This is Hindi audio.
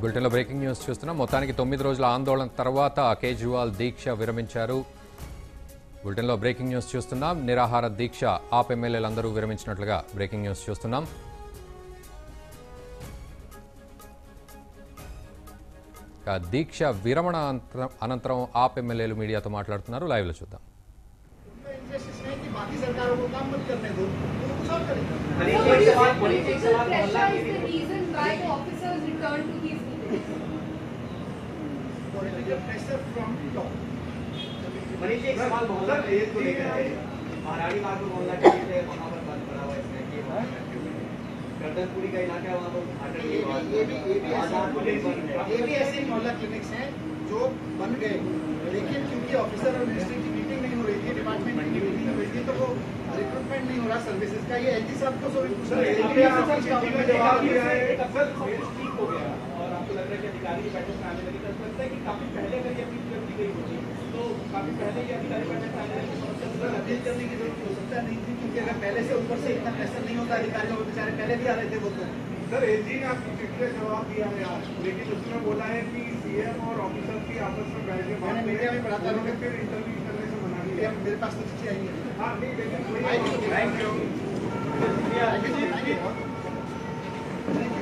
బులెటిన్లో బ్రేకింగ్ న్యూస్ చూస్తున్నాం. మొత్తానికి 9 రోజుల ఆందోళన తర్వాత కేజ్రీవాల్ దీక్ష విరమించారు. బులెటిన్లో బ్రేకింగ్ న్యూస్ చూస్తున్నాం. నిరాహార దీక్ష ఆప్ ఎమ్మెల్యేలందరూ విరమించినట్లుగా బ్రేకింగ్ న్యూస్ చూస్తున్నాం. దీక్ష విరమణ అనంతరం ఆప్ ఎమ్మెల్యేలు మీడియాతో మాట్లాడుతున్నారు. లైవ్లో చూద్దాం. मनीष एक सवाल मोहल्ला को लेकर है। महारानी बाग में मोहल्ला के लिए वहाँ पर बंद पड़ा हुआ है इसमें कि गर्दनपुरी का इलाका है वहाँ पर उद्घाटन के बाद ये भी ऐसे मोहल्ला क्लिनिक्स हैं जो बन गए, लेकिन क्योंकि ऑफिसर और मिनिस्ट्री की मीटिंग नहीं हो रही थी, डिपार्टमेंट की मीटिंग नहीं हो रही थी, तो वो रिक्रूटमेंट नहीं हो रहा सर्विसेज का। ये एलजी साहब को सभी पूछ रहे हैं ठीक हो गया और आपको लग रहा है कि अधिकारी की बैठक में आने लगी, तो लगता है कि काफी पहले अगर ये अपील कर दी गई होती तो काफी पहले ये अधिकारी बैठक में आने लगी। अपील करने की जरूरत हो सकता नहीं थी, क्योंकि अगर पहले से ऊपर से इतना प्रेशर नहीं होता अधिकारियों को, बेचारे पहले भी आ रहे थे वो तो। सर एलजी ने आपकी चिट्ठी का जवाब दिया है आज, लेकिन उसमें बोला है कि सीएम और ऑफिसर की आपस में बैठ के मैंने मीडिया में पढ़ा था, उन्होंने फिर इंटरव्यू करने से मना किया। मेरे पास तो चिट्ठी आई है। हाँ नहीं, लेकिन थैंक यू।